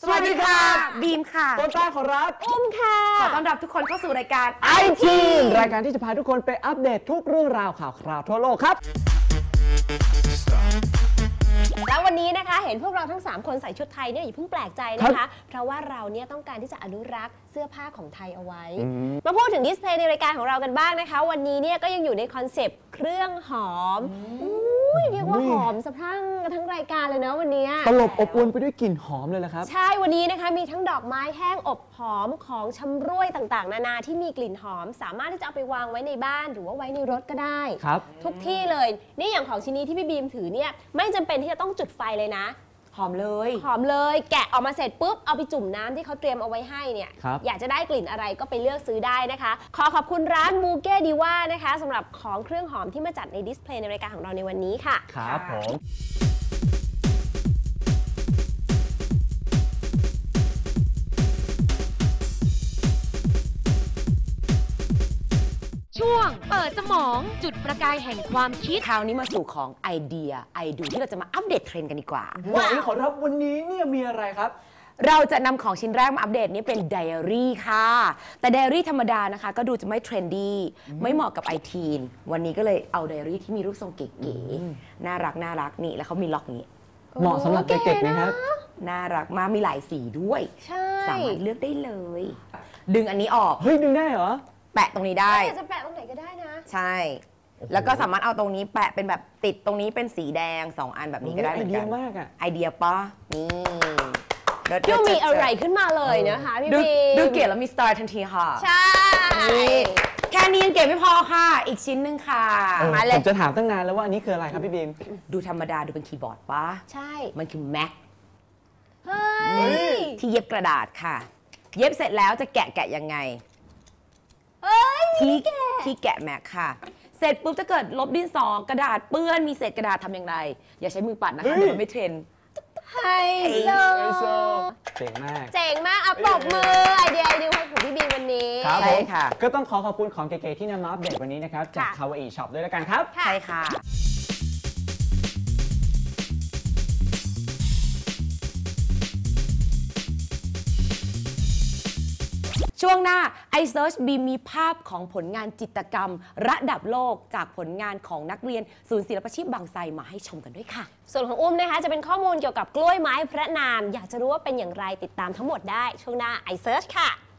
สวัสดีค่ะบีมค่ะต้นกล้าขอรับอุ้มค่ะขอต้อนรับทุกคนเข้าสู่รายการ IT รายการที่จะพาทุกคนไปอัปเดตทุกเรื่องราวข่าวคราวทั่วโลกครับแล้ววันนี้นะคะเห็นพวกเราทั้ง3คนใส่ชุดไทยเนี่ยอย่าเพิ่งแปลกใจนะคะเพราะว่าเราเนี่ยต้องการที่จะอนุรักษ์เสื้อผ้าของไทยเอาไว้มาพูดถึงดิสเพลย์ในรายการของเรากันบ้างนะคะวันนี้เนี่ยก็ยังอยู่ในคอนเซปต์เครื่องหอมเรียกว่าหอมสะพรั่งทั้งรายการเลยนะวันนี้ตลบอบอวลไปด้วยกลิ่นหอมเลยละครับใช่วันนี้นะคะมีทั้งดอกไม้แห้งอบหอมของชำร่วยต่างๆนานาที่มีกลิ่นหอมสามารถที่จะเอาไปวางไว้ในบ้านหรือว่าไว้ในรถก็ได้ทุกที่เลยนี่อย่างของชิ้นนี้ที่พี่บีมถือเนี่ยไม่จำเป็นที่จะต้องจุดไฟเลยนะหอมเลยแกะออกมาเสร็จปุ๊บเอาไปจุ่มน้ำที่เขาเตรียมเอาไว้ให้เนี่ยอยากจะได้กลิ่นอะไรก็ไปเลือกซื้อได้นะคะขอบคุณร้านมูเก้ดีว่านะคะสำหรับของเครื่องหอมที่มาจัดในดิสเพลย์ในรายการของเราในวันนี้ค่ะครับผมช่วงเปิดสมองจุดประกายแห่งความคิดคราวนี้มาสู่ของไอเดียไอดูที่เราจะมาอัปเดตเทรนด์กันดีกว่าว้าวขอรับวันนี้เนี่ยมีอะไรครับเราจะนำของชิ้นแรกมาอัปเดตนี้เป็นไดอารี่ค่ะแต่ไดอารี่ธรรมดานะคะก็ดูจะไม่เทรนดี้ไม่เหมาะกับไอทีนวันนี้ก็เลยเอาไดอารี่ที่มีรูปทรงเก๋ๆน่ารักนี่แล้วเขามีล็อกนี้เหมาะสำหรับเด็กๆนะครับน่ารักมากมีหลายสีด้วยสามารถเลือกได้เลยดึงอันนี้ออกเฮ้ยดึงได้เหรอแปะตรงนี้ได้จะแปะตรงไหนก็ได้นะใช่แล้วก็สามารถเอาตรงนี้แปะเป็นแบบติดตรงนี้เป็นสีแดง2อันแบบนี้ก็ได้เหมือนกันไอเดียมากอะไอเดียปะนี่ก็มีอะไรขึ้นมาเลยนะคะพี่บีดูเก๋แล้วมีสไตล์ทันทีค่ะใช่แค่นี้ยังเก๋ไม่พอค่ะอีกชิ้นหนึ่งค่ะมาเลยผมจะถามตั้งนานแล้วว่าอันนี้คืออะไรครับพี่บีมดูธรรมดาดูเป็นคีย์บอร์ดปะใช่มันคือแม็กที่เย็บกระดาษค่ะเย็บเสร็จแล้วจะแกะยังไงที่แกะแม็กค่ะเสร็จปุ๊บจะเกิดลบดินสอกระดาษเปื้อนมีเศษกระดาษทำอย่างไรอย่าใช้มือปัดนะคะเดี๋ยวมันไม่เทรนไฮโซเจ๋งมากอ่ะปรบมือไอเดียของพี่บีวันนี้ใช่ค่ะก็ต้องขอบคุณของเก๋ๆที่นำมาอัปเดตวันนี้นะครับจาก Kawaii Shop ด้วยแล้วกันครับใช่ค่ะช่วงหน้า iSearch บีมีภาพของผลงานจิตรกรรมระดับโลกจากผลงานของนักเรียนศูนย์ศิลปาชีพบางไทรมาให้ชมกันด้วยค่ะส่วนของอุ้มนะคะจะเป็นข้อมูลเกี่ยวกับกล้วยไม้พระนามอยากจะรู้ว่าเป็นอย่างไรติดตามทั้งหมดได้ช่วงหน้า iSearch ค่ะ